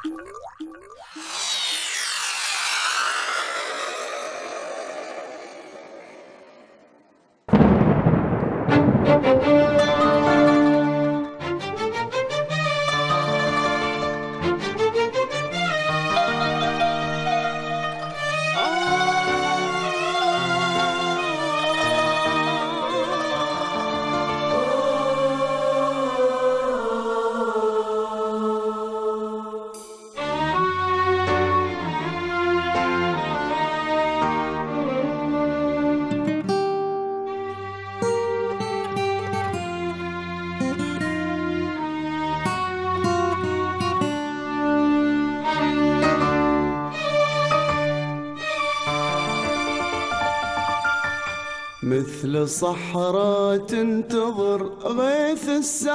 مثل صحراء تنتظر غيث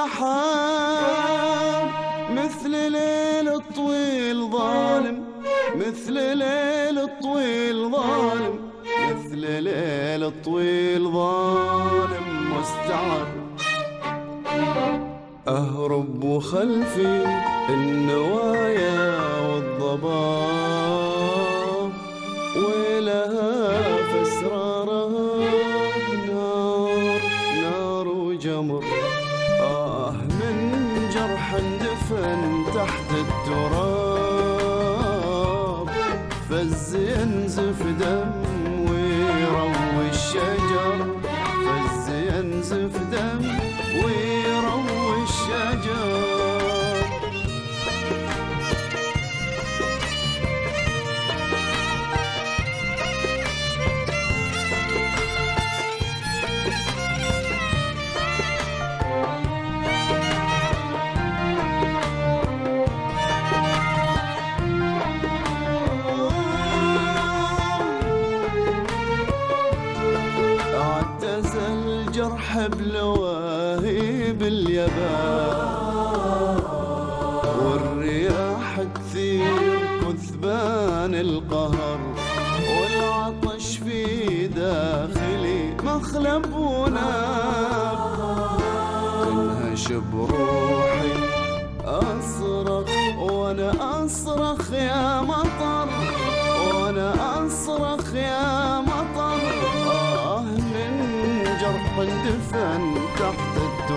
السحاب، مثل ليل طويل ظالم، مثل ليل طويل ظالم، مثل ليل طويل ظالم مستعر. أهرب وخلفي النوايا والضباب، ولها في أسرارها نار وجمر. من جرح اندفن تحت التراب، فز ينزف دم ويروي الشجر، فز ينزف دم ويروي الشجر. جرح بلواهيب اليبان، والرياح تثير كثبان القهر، والعطش في داخلي مخلب وناب. تنهش بروحي أصرخ وأنا أصرخ يا مطر، وأنا أصرخ يا مطر. اندفن تحت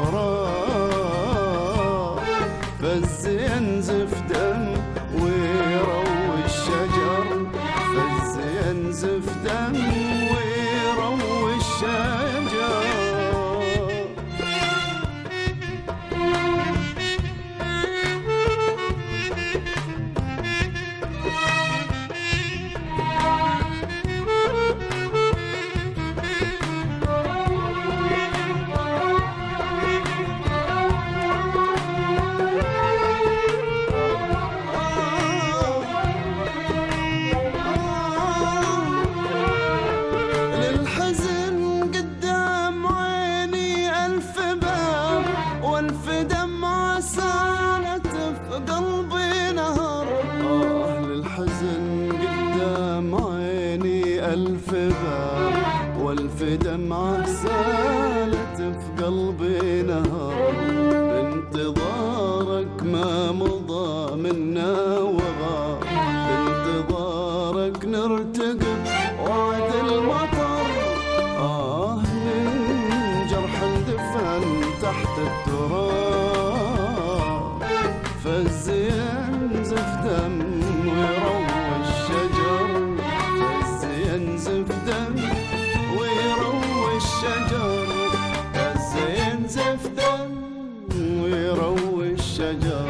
التراب، فز ينزف دم ويروي الشجر، فز ينزف دم ويروي الشجر. ألف باب والف دمعة سالت في قلبي نهر، بانتظارك ما مضى منا وغاب، بانتظارك نرتقب وعد المطر. من جرح اندفن تحت التراب، فز ينزف دم ويروي الشجر، ينزف دم ويروي الشجر، فز ينزف دم ويروي الشجر.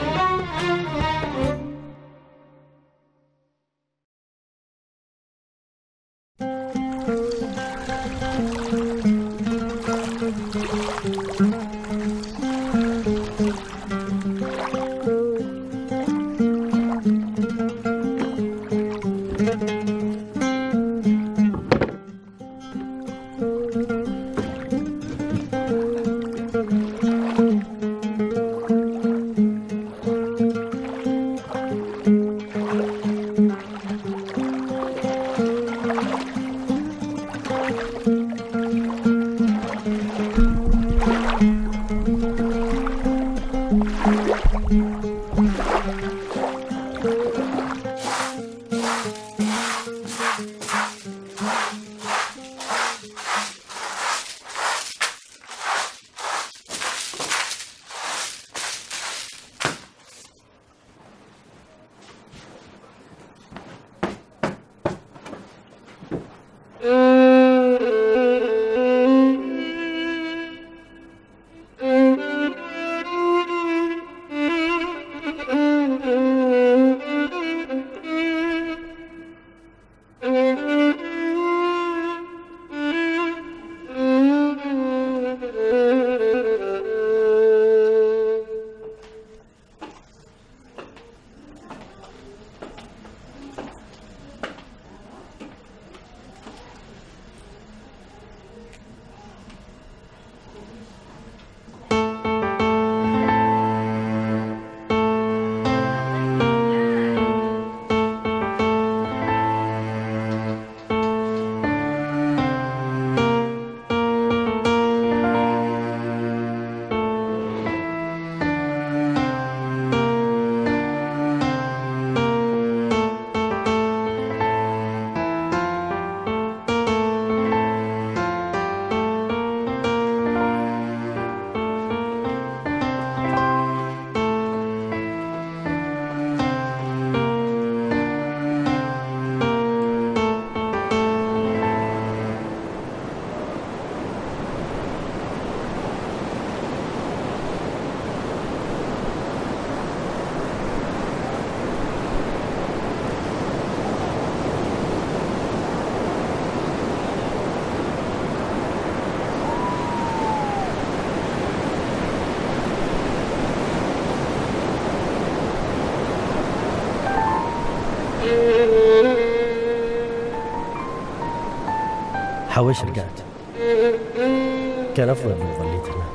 حوش رجعت، كان أفضل لو ظليت هناك.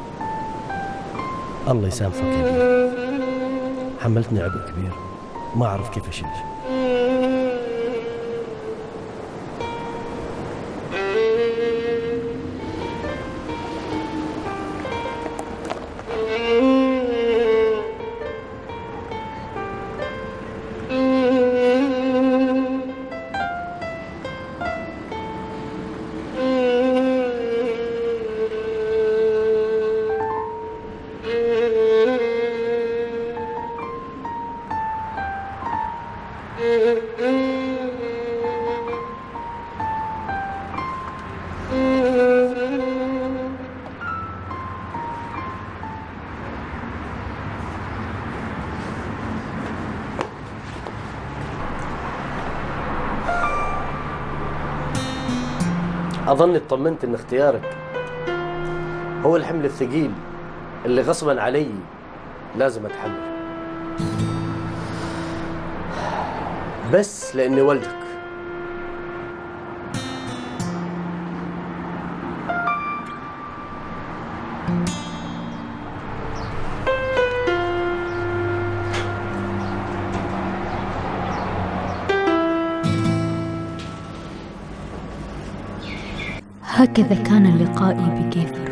الله يسامحك يا ابني، حملتني عبء كبير ما أعرف كيف أشيله. أظني اطمنت إن اختيارك هو الحمل الثقيل اللي غصبا علي لازم أتحمل، بس لأني ولدك. هكذا كان لقائي بجيفر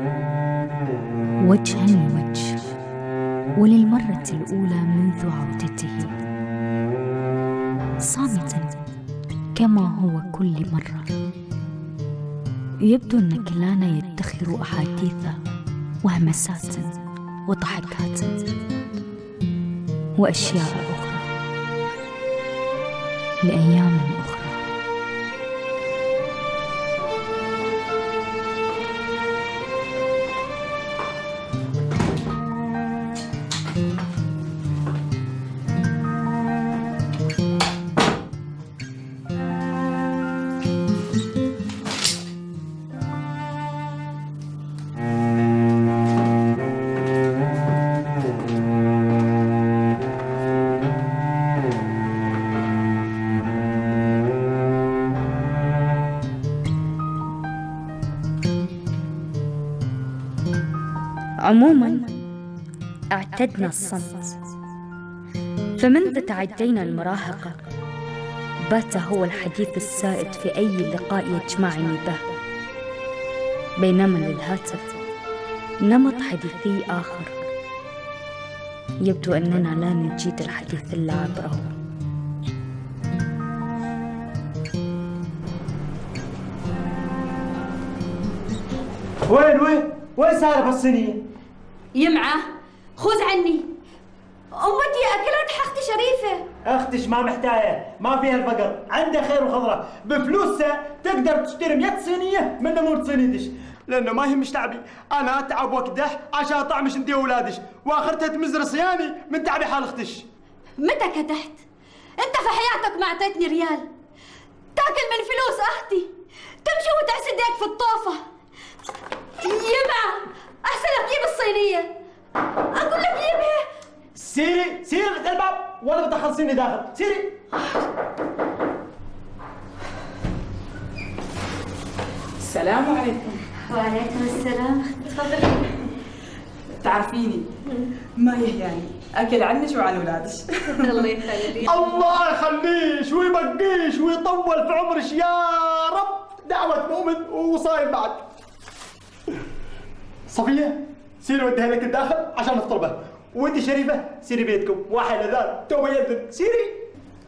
وجها لوجه، وللمرة الأولى منذ عودته، صامتا كما هو كل مرة. يبدو أن كلانا يدخر أحاديث وهمسات وضحكات وأشياء أخرى لأيام أخرى. عموما اعتدنا الصمت، فمنذ تعدينا المراهقة بات هو الحديث السائد في أي لقاء يجمعني به، بينما للهاتف نمط حديثي آخر. يبدو أننا لا نجيد الحديث إلا عبره. وين سالف الصينية؟ يمعة خذ عني، أمتي أكلت أختي شريفة. أختش ما محتاجة، ما فيها الفقر، عندها خير وخضرة، بفلوسها تقدر تشتري 100 صينية من نمور صينيدش، لأنه ما يهمش تعبي، أنا أتعب وأكدح عشان أطعمش أنت وأولادش، وآخرتها تمزر صياني من تعبي حال أختش. متى كدحت؟ أنت في حياتك ما أعطيتني ريال، تاكل من فلوس أختي، تمشي وتعسد يدك في الطوفة. يمعة أحسن لك جيب الصينية، أقول لك جيبها. سيري افتح الباب ولا بدخل صيني داخل، سيري. السلام عليكم. وعليكم السلام، تفضلي. تعرفيني ما يهياني اكل عنش وعن اولادش. الله يخليك. الله يخليش ويبقيش ويطول في عمرش يا رب، دعوة مؤمن وصايم بعد. صفية سيري وديها لك الداخل عشان نفطر به، وانت شريفة سيري بيتكم، واحد الاذان تو يأذن، سيري.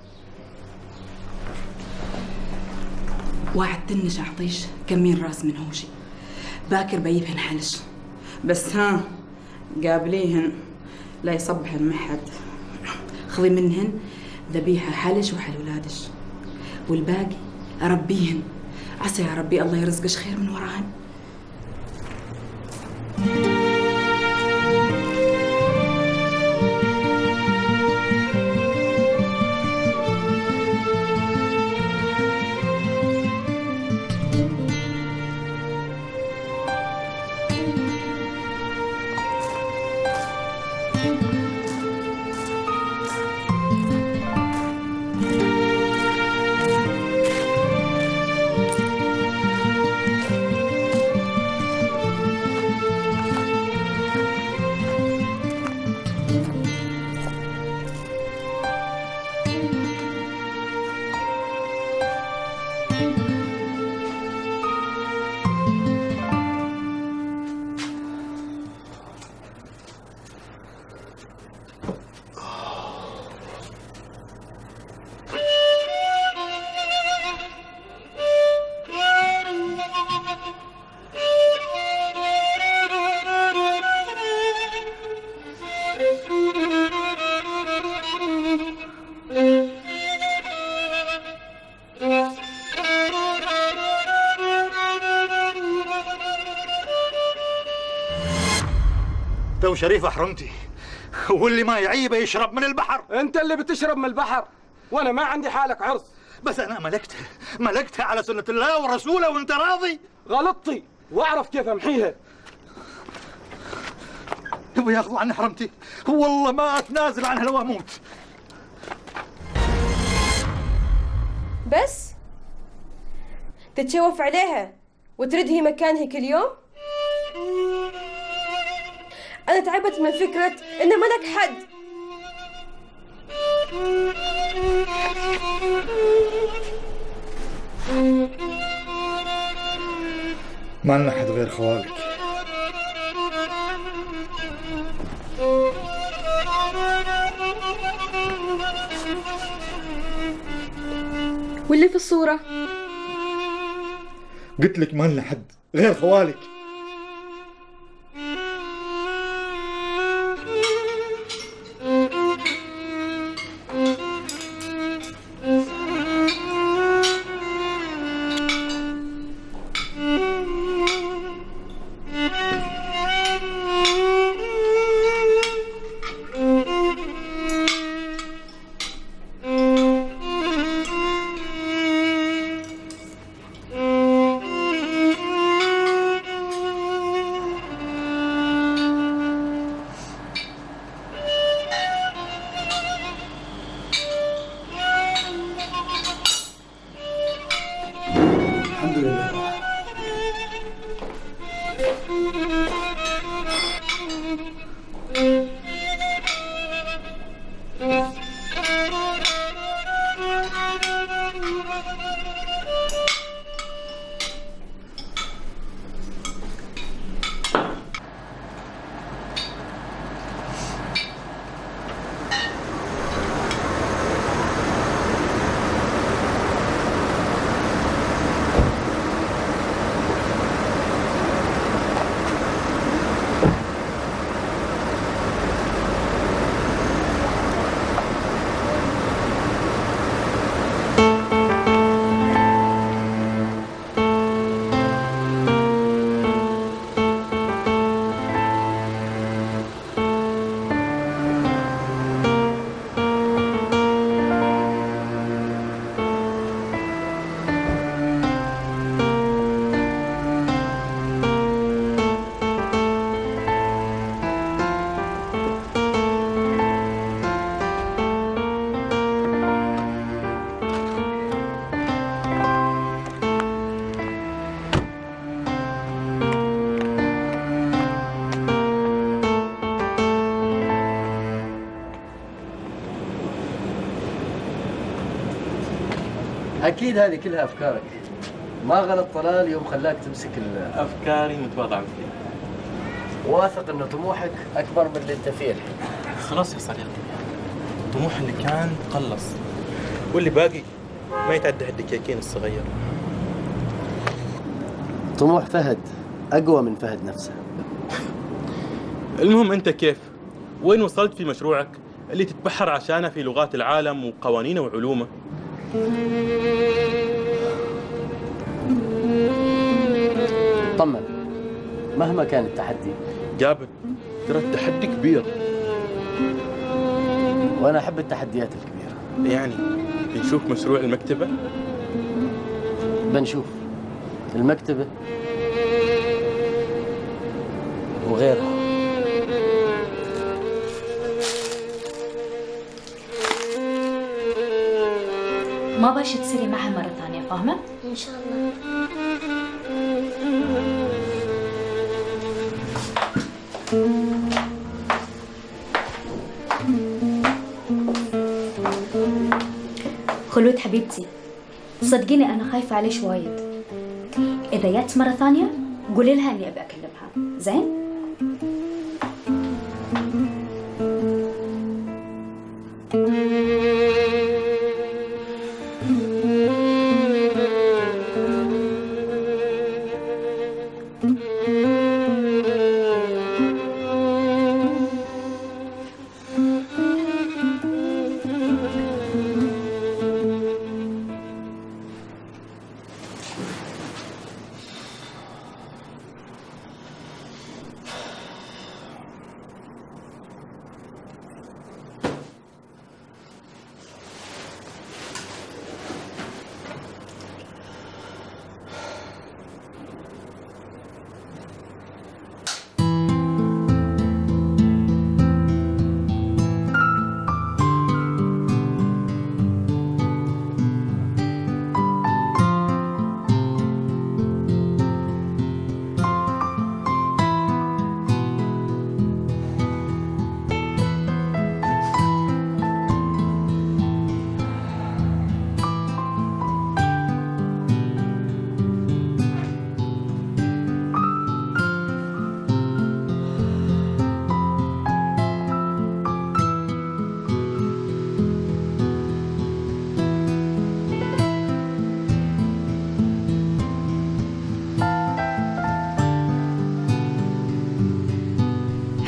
وعدتنش اعطيش كمين راس من هوشي، باكر بيبهن حلش، بس ها قابليهن لا يصبحن محد، خذي منهن ذبيحة حلش وحل ولادش، والباقي اربيهن، عسى يا ربي الله يرزقش خير من وراهن. وشريفة حرمتي، واللي ما يعيبه يشرب من البحر. انت اللي بتشرب من البحر، وانا ما عندي حالك عرس. بس انا ملكتها على سنة الله ورسوله وانت راضي. غلطتي واعرف كيف امحيها. يبغى ياخذوا عني حرمتي، والله ما اتنازل عنها لو اموت. بس تتشوف عليها وتردهي مكانها كل يوم؟ أنا تعبت من فكرة إنه ملك حد. ما لنا حد غير خوالك. واللي في الصورة؟ قلت لك ما لنا حد غير خوالك. أكيد هذه كلها أفكارك. ما غلط طلال يوم خلاك تمسك أفكاري متواضعة مثلي. واثق إنه طموحك أكبر من اللي أنت فيه الحين. خلاص يا صديقي، طموح اللي كان تخلص، واللي باقي ما يتعدى الدكاكين الصغير. طموح فهد أقوى من فهد نفسه. المهم أنت كيف؟ وين وصلت في مشروعك اللي تتبحر عشانه في لغات العالم وقوانينه وعلومه؟ طمن، مهما كان التحدي. جابر، ترى التحدي كبير، وأنا أحب التحديات الكبيرة. يعني بنشوف مشروع المكتبة؟ بنشوف المكتبة وغيرها. ما باش تصيري معها مرة ثانية، فاهمة؟ إن شاء الله. خلود حبيبتي، صدقيني أنا خايفة عليش وايد. إذا جت مرة ثانية قولي لها إني أبي أكلمها، زين؟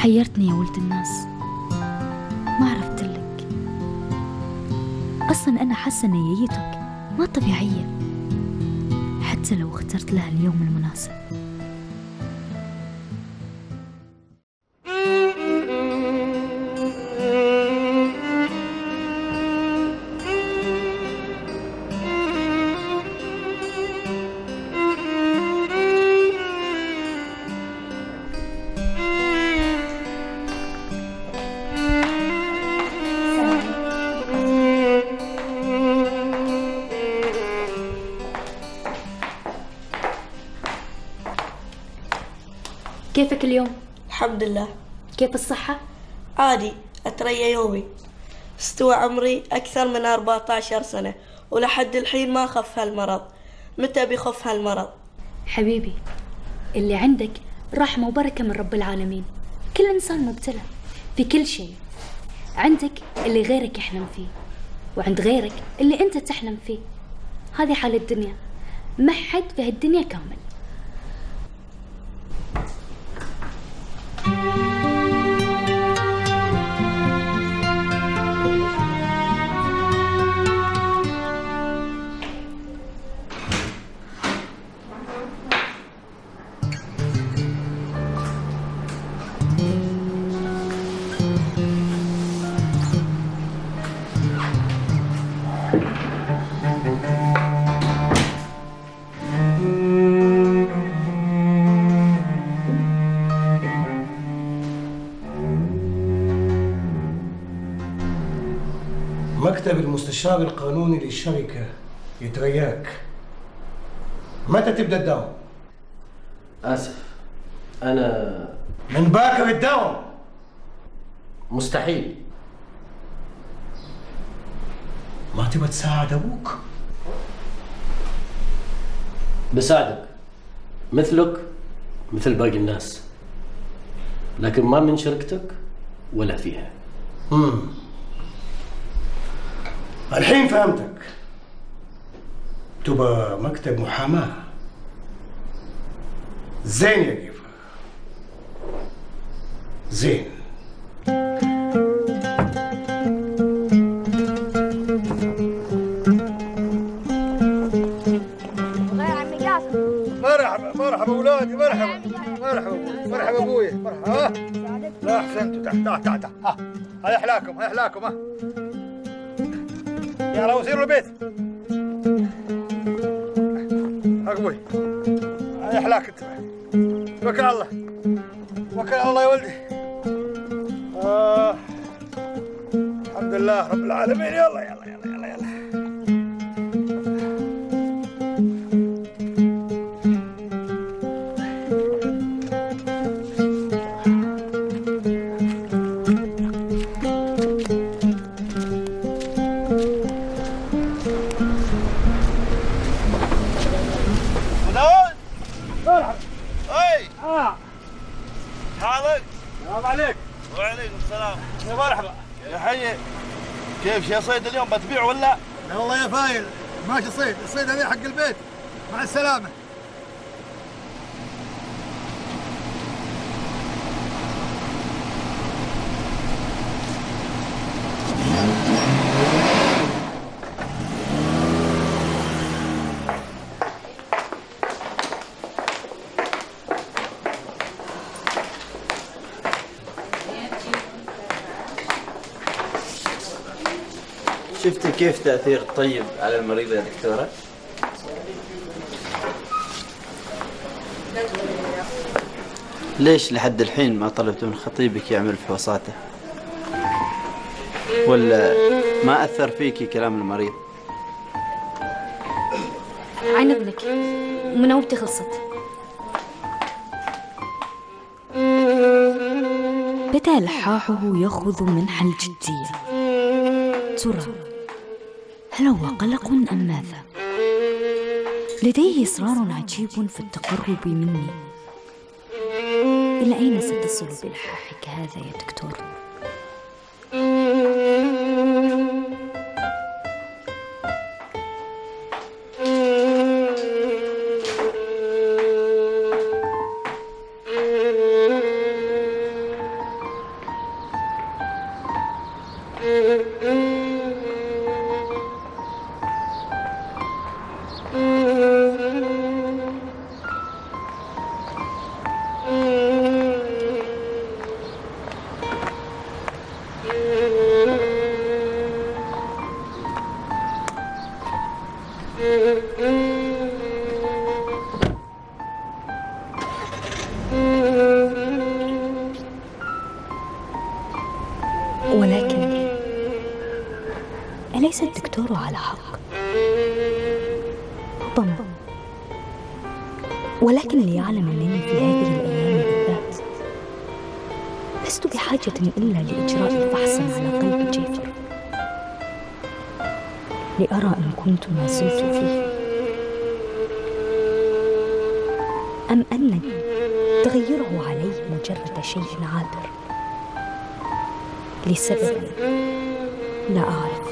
حيرتني يا ولد الناس، ما عرفت لك. أصلا أنا حاسة أن ييتك ما طبيعية حتى لو اخترت لها اليوم المناسب. كيفك اليوم؟ الحمد لله. كيف الصحة؟ عادي، أتريا يومي. استوى عمري أكثر من 14 سنة ولحد الحين ما خف هالمرض. متى بيخف هالمرض؟ حبيبي، اللي عندك رحمة وبركة من رب العالمين. كل إنسان مبتلى في كل شيء. عندك اللي غيرك يحلم فيه، وعند غيرك اللي أنت تحلم فيه. هذه حال الدنيا، ما حد في هالدنيا كامل. مكتب المستشار القانوني للشركة يترياك. متى تبدأ الدوام؟ آسف، أنا من باكر الدوام. مستحيل. ما تبى تساعد أبوك؟ بساعدك مثلك مثل باقي الناس، لكن ما من شركتك ولا فيها. الحين فهمتك. تبى مكتب محاماة. زين يا قيفة، زين. مرحبا مرحبا اولادي، مرحبا مرحبا مرحبا ابوي، مرحبا. لا احسنتوا، تحت هاي احلاكم، هاي احلاكم. يلا وسيروا البيت. ابوي هاي احلاك انت. توكل على الله، توكل على الله يا ولدي. الحمد لله رب العالمين. يلا يلا يلا يلا يلا. كيف يا صيد اليوم بتبيع ولا؟ لا والله يا فايل، ماشي صيد، الصيد هذا حق البيت. مع السلامة. شفتي كيف تأثير الطيب على المريض يا دكتورة؟ ليش لحد الحين ما طلبت من خطيبك يعمل فحوصاته؟ ولا ما أثر فيكي كلام المريض؟ عن إذنك، مناوبتي خلصت. بدأ لحاحه يأخذ منحى الجدية. ترى هل هو قلق أم ماذا؟ لديه إصرار عجيب في التقرب مني. إلى أين ستصل بإلحاحك هذا يا دكتور؟ ولكن أليس الدكتور على حق؟ ربما، ولكن ليعلم أنني في هذه الأيام بالذات لست بحاجة إلا لإجراء فحص على قلب جيفر لأرى إن كنت ما زلت فيه أم أن تغيره عليه مجرد شيء عابر لسبب لا أعرف.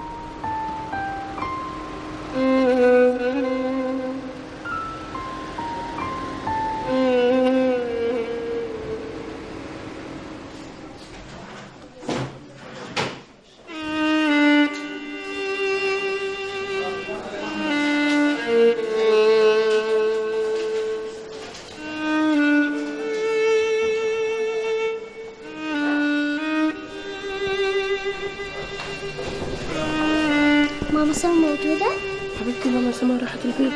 ماما سما موجودة؟ حبيبتي ماما سما راحت البيت.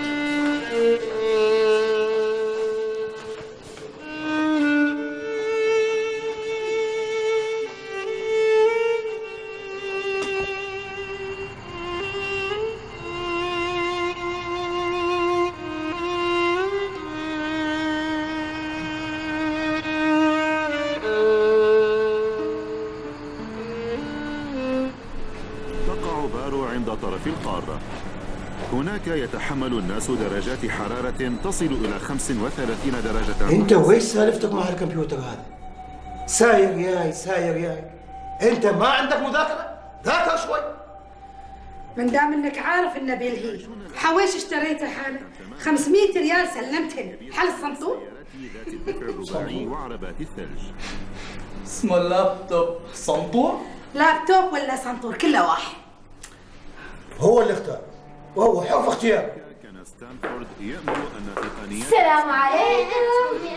طرف القارة. هناك يتحمل الناس درجات حرارة تصل إلى 35 درجة. انت وإيش سالفتك مع الكمبيوتر هذا؟ ساير ياي انت ما عندك مذاكرة؟ ذاكر شوي. من دام انك عارف انه بيلهي حويش اشتريته حاله 500 ريال سلمتهن حل الصنطور. وعربات الثلج. اسم اللابتوب صنطور؟ لابتوب ولا صنطور كله واحد. هو اللي اختار وهو حر اختيار. كان ستانفورد يأمل أن تقنيات السلام عليكم.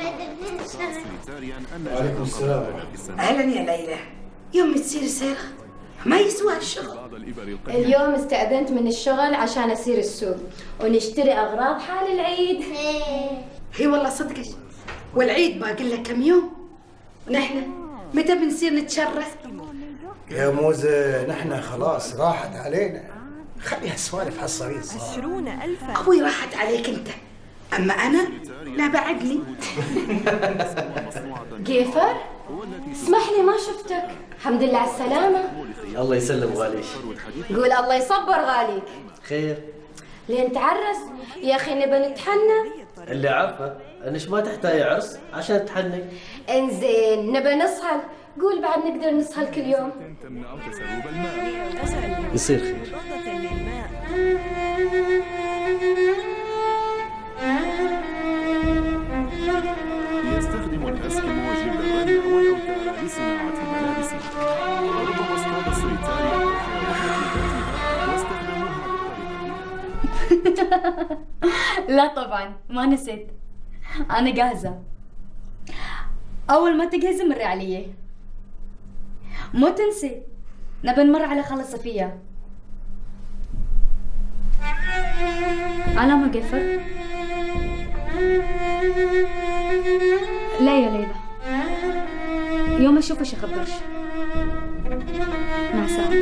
وعليكم السلام. اهلا يا ليلى. يوم تصير سيرة ما يسوى الشغل. اليوم استأذنت من الشغل عشان أسير السوق ونشتري أغراض حال العيد. هي والله صدقك والعيد باقي له كم يوم ونحن متى بنصير نتشرف؟ يا موزة نحن خلاص راحت علينا، خليها سوالف حصرية. 20,000 أبوي راحت عليك أنت، أما أنا لا بعدني. جيفر اسمح لي ما شفتك. الحمد لله على السلامة. الله يسلم غاليش. قول الله يصبر غاليك. خير لين تعرس يا أخي نبى نتحنى. اللي عارفه انش ما تحتاج عرس عشان تحني. انزين نبى نسهل. قول بعد نقدر نسهل كل يوم. يصير خير. يستخدم الأسكيمو جلد الرنة والأوتار لصناعة ملابسهم. وربما اصطاد السويتاري الحيوانات واستخدموها بطريقة. لا طبعا ما نسيت، أنا جاهزة. أول ما تجهزي مري علي. مو تنسي نبي نمر على خالة صفية. أنا ما قفر. لا يا ليلى، يوم أشوفه شخبرش. مع السلامة.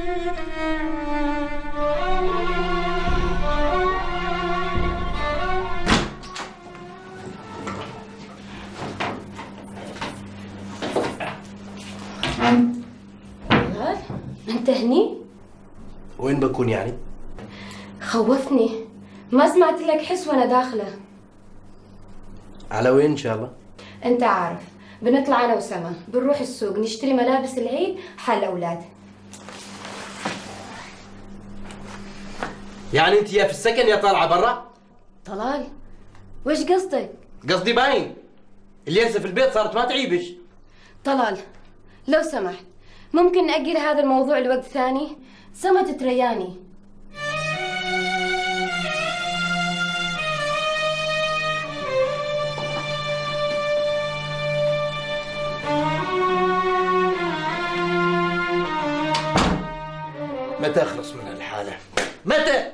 انت هني؟ وين بكون يعني؟ خوفني، ما سمعت لك حس وانا داخله. على وين ان شاء الله؟ انت عارف بنطلع انا وسما بنروح السوق نشتري ملابس العيد حال الاولاد. يعني انت يا في السكن يا طالعه برا؟ طلال وش قصدك؟ قصدي باين، الياسه في البيت صارت ما تعيبش. طلال لو سمحت ممكن نأجل هذا الموضوع لوقت ثاني؟ سمت ترياني. متى أخلص من هالحالة؟ متى؟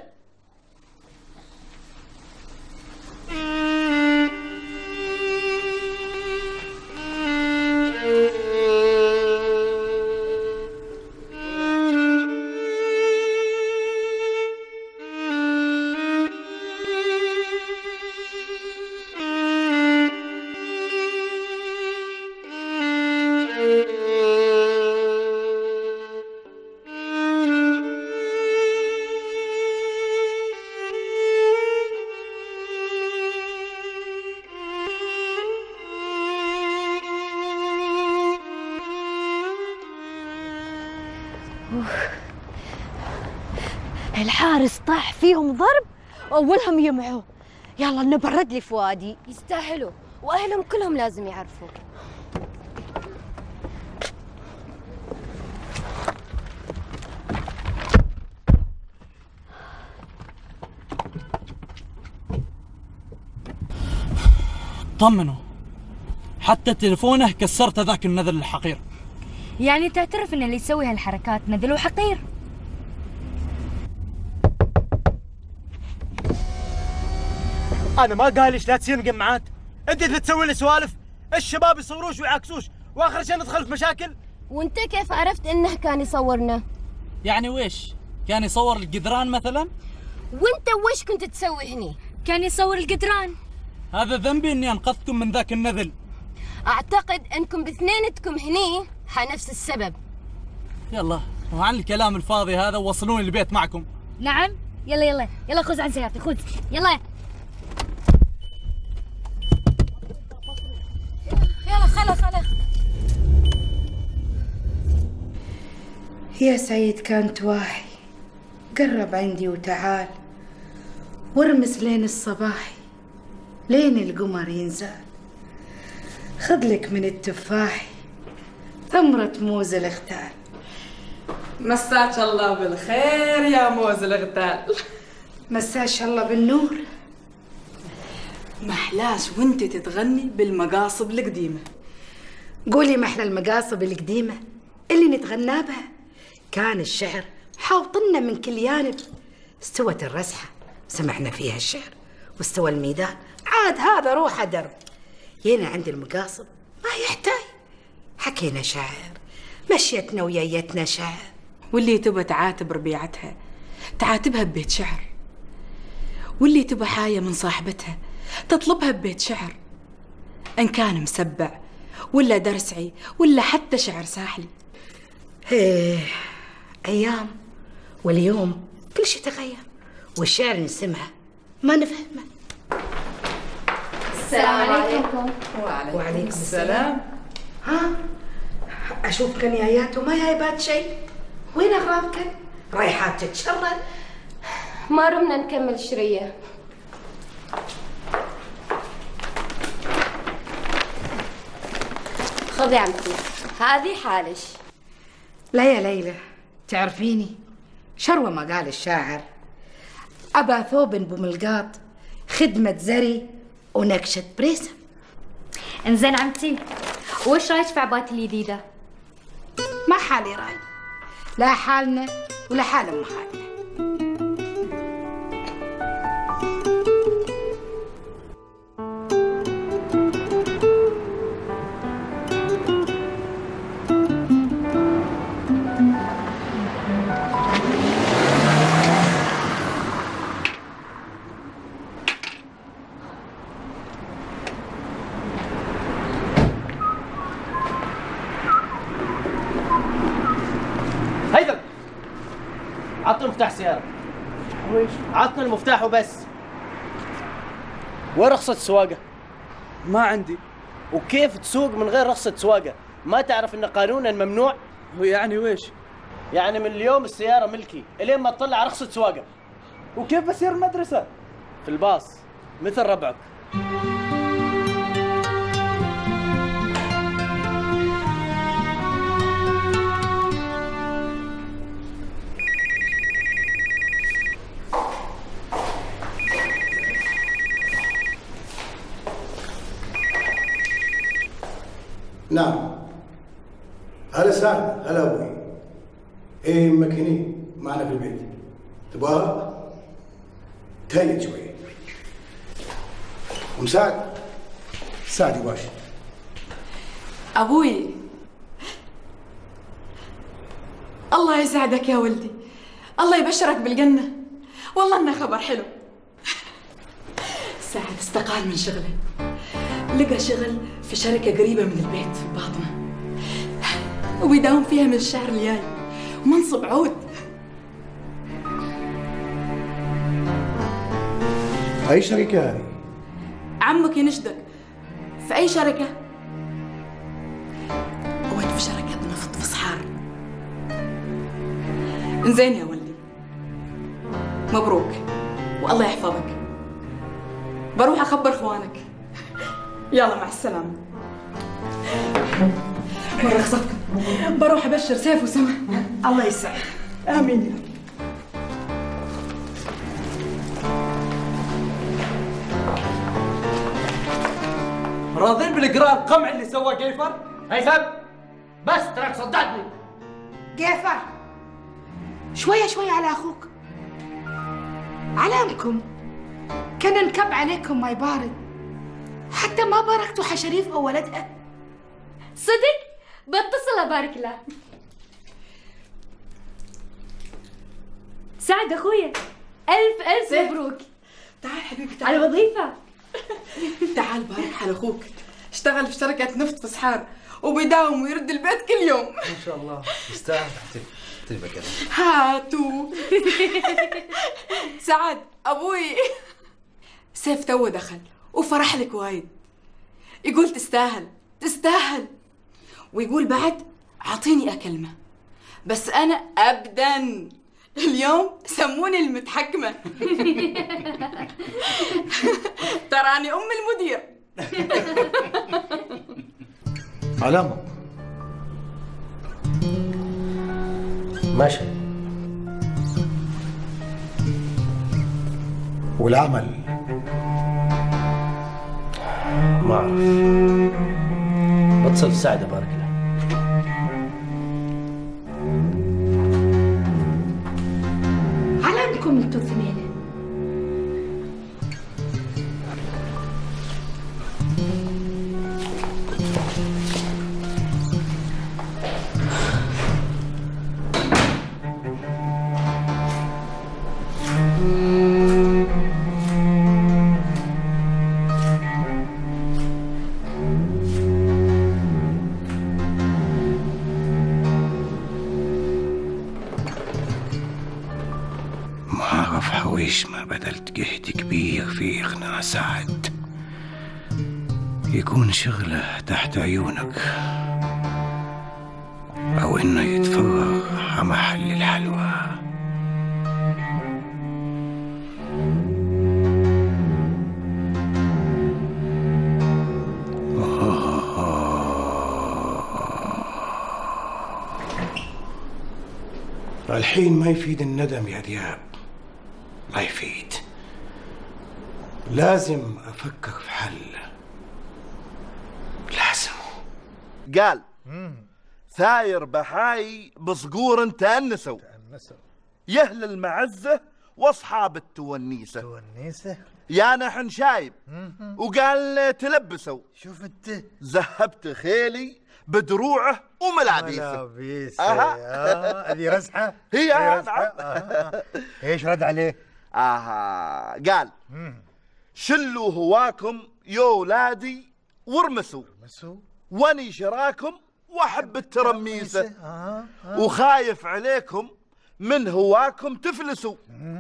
الحارس طاح فيهم ضرب أولهم يمعوا. يلا نبرد لي فؤادي. يستاهلوا وأهلهم كلهم لازم يعرفوا. طمنوا، حتى تلفونه كسرت ذاك النذل الحقير. يعني تعترف ان اللي يسوي هالحركات نذل وحقير؟ انا ما قالش لا تصير مجمعات، انت اللي تسوي لي سوالف، الشباب يصوروش ويعكسوش واخر شيء ندخل في مشاكل. وانت كيف عرفت انه كان يصورنا؟ يعني ويش؟ كان يصور الجدران مثلا؟ وانت وش كنت تسوي هني؟ كان يصور الجدران. هذا ذنبي اني انقذتكم من ذاك النذل. اعتقد انكم باثنينتكم هني نفس السبب. يلا وعن الكلام الفاضي هذا وصلوني البيت معكم. نعم يلا يلا يلا، خذ عن سيارتي خذ يلا يلا. خلاص يا سيد كان تواحي، قرب عندي وتعال وارمس لين الصباحي لين القمر ينزال. خذلك من التفاحي ثمرة موز الاغتال. مساك الله بالخير يا موز الاغتال. مساك الله بالنور. محلاش وانت تتغني بالمقاصب القديمة. قولي محلى المقاصب القديمة اللي نتغنى بها. كان الشعر حاوطنا من كل جانب، استوت الرسحة سمعنا فيها الشعر، واستوى الميدان عاد هذا روحه درب. جينا عند المقاصب ما يحتاج، حكينا شعر، مشيتنا ويايتنا شعر. واللي تبى تعاتب ربيعتها تعاتبها ببيت شعر، واللي تبى حاية من صاحبتها تطلبها ببيت شعر، إن كان مسبع ولا درسعي ولا حتى شعر ساحلي. ايه أيام، واليوم كل شيء تغير، والشعر نسمعه ما نفهمه. السلام عليكم. وعليكم السلام. ها أشوف كنيايات وما جايبات شيء، وين أغراضكن؟ رايحات تتشرد؟ ما رمنا نكمل شرية. خذي عمتي هذه حالش. لا يا ليلى، تعرفيني شروة ما قال الشاعر، أبا ثوب بملقاط خدمة زري ونكشة بريسة. انزين عمتي، وش رايك في عباتي الجديدة؟ ما حالي راي، لا حالنا ولا حال أم حالنا. هيثم عطني مفتاح السيارة. ويش؟ عطني المفتاح وبس. وين رخصة السواقة؟ ما عندي. وكيف تسوق من غير رخصة سواقة؟ ما تعرف ان قانونا ممنوع؟ ويعني ويش؟ يعني من اليوم السيارة ملكي الين ما تطلع رخصة سواقة. وكيف بسير المدرسة؟ في الباص مثل ربعك. نعم. هلا سعد، هلا ابوي. ايه يمك هني معنا في البيت. تبغاها؟ تهيأ شوي. ومساعد سعد يا باشا. ابوي الله يسعدك يا ولدي، الله يبشرك بالجنة، والله انه خبر حلو. سعد استقال من شغله، لقى شغل في شركة قريبة من البيت في باطنة، وبيداوم فيها من الشهر الجاي، ومنصب عود. أي شركة هذه؟ عمك ينشدك في أي شركة؟ ود في شركة نفط في صحار. زين يا ولدي، مبروك والله يحفظك. بروح أخبر إخوانك. يلا مع السلامة. مرة خصتكم، بروح أبشر سيف وسما. الله يسعدك. آمين يا رب. راضين بالإقرار القمع اللي سواه قيفر؟ هيثم بس تراك صدقني. قيفر شوية شوية على أخوك. علامكم كان انكب عليكم ما يبارد، حتى ما باركتوا حشريف أو ولدها. صدق؟ بتصل أبارك له. سعد أخويا، ألف مبروك. تعال حبيبي على وظيفة. تعال بارك على أخوك، اشتغل في شركة نفط في صحار وبيداوم ويرد البيت كل يوم. ما شاء الله يستاهل. تحترمك انا. هاتوا. سعد أبوي سيف تو دخل وفرح لك وايد، يقول تستاهل تستاهل، ويقول بعد أعطيني أكلمة، بس أنا أبداً اليوم سموني المتحكمة. تراني أم المدير. علامة ماشي. والعمل ما أعرف. بتصل سعد أبارك له. علامكم انتوا اثنين. حويش ما بذلت جهد كبير في إقناع سعد يكون شغله تحت عيونك، أو إنه يتفرغ على محل الحلوى. الحين ما يفيد الندم يا دياب، ما يفيد. لازم أفكر في حل. لازم. قال ثاير بحاي بصقور تأنسوا يهل المعزة واصحاب التونيسة. يا نحن شايب وقال تلبسوا. شوف انت ذهبت خيلي بدروعه وملابيسه. هذه رزحة؟ هي رزحة. ايش رد عليه؟ قال شلوا هواكم يا ولادي وارمسوا واني شراكم واحب الترميسه وخايف عليكم من هواكم تفلسوا.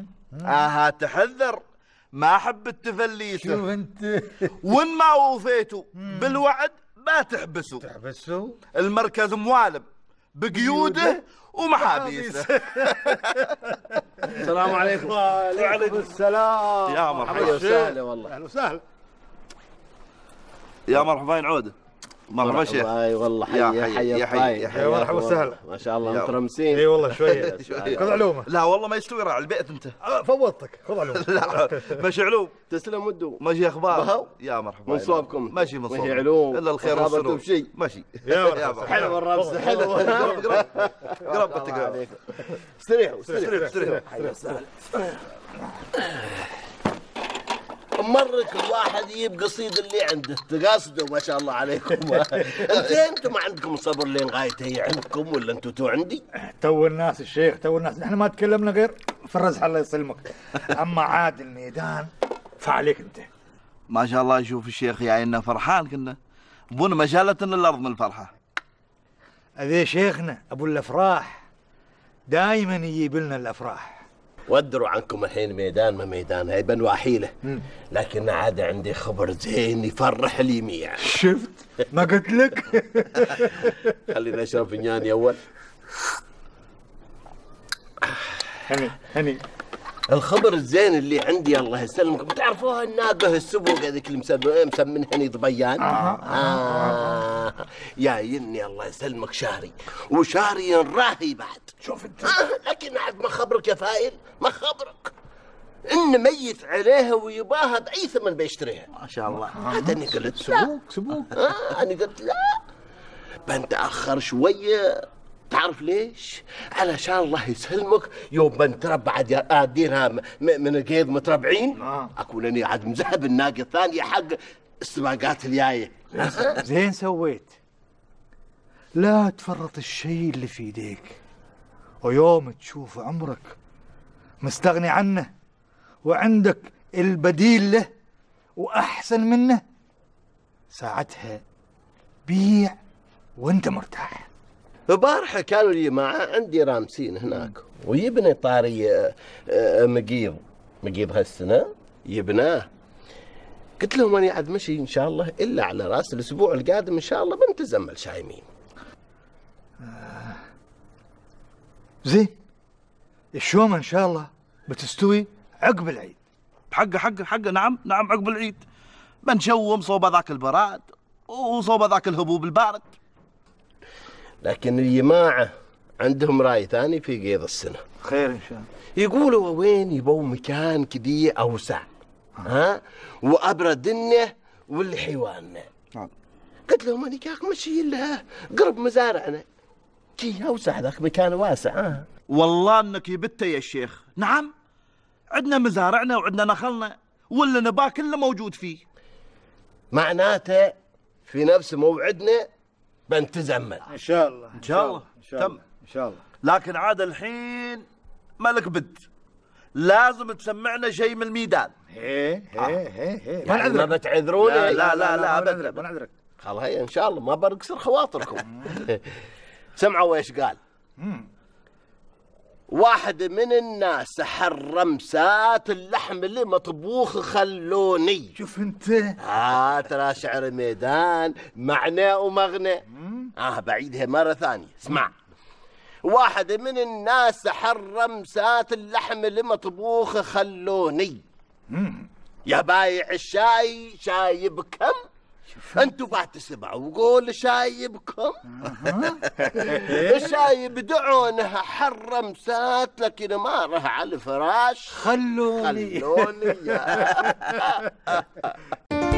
تحذر ما احب التفليسه. شوف انت وان ما وفيتوا بالوعد ما تحبسوا. المركز موالب بقيوده ومحابيسه. السلام عليكم. وعليكم السلام. يا مرحبا. اهلا وسهلا. والله اهلا وسهلا. يا مرحبا عوده. مرحبا شيخ. اي والله يا مرحبا وسهلا. ما شاء الله مترمسين. اي والله شويه. خذ علومه. لا والله ما يستوي على البيت انت. فوضتك خذ علومه. لا ماشي علوم. تسلم ودو. ماشي اخبار. يا مرحبا. من صوابكم. ماشي من صواب. ماشي علوم. الا الخير والسرور. بشيء. ماشي. يا مرحبا. حلو الرمز حلو. قرب تقرب. استريحوا. مرك الواحد يجيب قصيد اللي عنده تقاصدوا ما شاء الله عليكم. انتم ما عندكم صبر لين غاية هي عندكم ولا انتم تو عندي؟ تو الناس الشيخ تو الناس، نحن ما تكلمنا غير في الرزح الله يسلمك. اما عاد الميدان فعليك انت. ما شاء الله يشوف الشيخ يا عيننا فرحان كنا بون مجالة الارض من الفرحة. هذا شيخنا ابو الافراح دائما يجيب لنا الافراح. ودروا عنكم الحين ميدان ما ميدان هاي بنواحيله، لكن عاد عندي خبر زين يفرح اليميع. شفت ما قلت لك؟ خلينا نشرب فنجاني اول. هني الخبر الزين اللي عندي الله يسلمكم، تعرفوها الناقه السبوق هذيك اللي مسمينها هني ضبيان. يا يني الله يسلمك شهري وشهري راهي بعد. شوف انت. لكن عاد ما خبرك يا فايل، ما خبرك ان ميت عليها ويباها باي ثمن بيشتريها. ما شاء الله. هذا انا قلت سبوق. انا قلت لا بنتاخر شويه. تعرف ليش؟ علشان الله يسلمك يوم بنتربى بعد اديرها من القيض متربعين اكون اني عاد مذهب الناقه الثانيه حق السباقات الجايه. زين سويت. لا تفرط الشيء اللي في يديك، ويوم تشوف عمرك مستغني عنه وعندك البديل له واحسن منه، ساعتها بيع وانت مرتاح. البارحة كانوا الجماعة عندي رامسين هناك ويبني طاري مقيض هالسنة يبناه. قلت لهم أنا عاد مشي إن شاء الله إلا على رأس الأسبوع القادم إن شاء الله بنتزمل شايمين. زين الشومة إن شاء الله بتستوي عقب العيد. حق نعم عقب العيد بنشوم صوب ذاك البراد وصوب ذاك الهبوب البارد. لكن الجماعة عندهم رأي ثاني في قيض السنة. خير إن شاء الله. يقولوا وين يبوا مكان كذي أوسع وأبردنه والحيواننا. قلت لهم أنا كاك مشي لها قرب مزارعنا كي أوسع ذاك مكان واسع. والله انك يبت يا الشيخ. نعم عندنا مزارعنا وعندنا نخلنا واللي نباه كله موجود فيه. معناته في نفس موعدنا بنتزمل ان شاء الله. ان شاء الله تم ان شاء الله. لكن عاد الحين مالك بد لازم تسمعنا شيء من الميدان. هي يعني ما بتعذروني؟ لا ابدا ما نعذرك. خلاص هي ان شاء الله ما بركسر خواطركم. سمعوا ايش قال؟ واحد من الناس حرمسات اللحم اللي مطبوخ خلوني. شوف انت. ترى شعر ميدان معنى ومغنى. بعيدها مرة ثانية. اسمع. واحد من الناس حرمسات اللحم اللي مطبوخ خلوني. يا بايع الشاي شاي بكم؟ انتوا بعد تسمعوا وقول شاي بكم. الشاي بدعونها حرمسات لكن ما راح على الفراش خلوني.